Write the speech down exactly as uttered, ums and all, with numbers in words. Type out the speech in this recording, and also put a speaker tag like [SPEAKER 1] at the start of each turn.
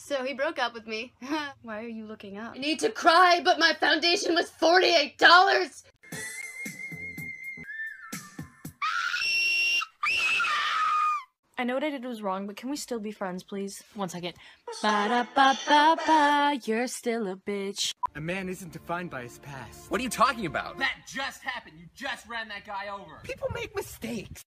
[SPEAKER 1] So he broke up with me.
[SPEAKER 2] Why are you looking up?
[SPEAKER 1] I need to cry, but my foundation was forty-eight dollars!
[SPEAKER 2] I know what I did was wrong, but can we still be friends, please? One second. Ba-da-ba-ba-ba, you're still a bitch.
[SPEAKER 3] A man isn't defined by his past.
[SPEAKER 4] What are you talking about?
[SPEAKER 5] That just happened. You just ran that guy over.
[SPEAKER 3] People make mistakes.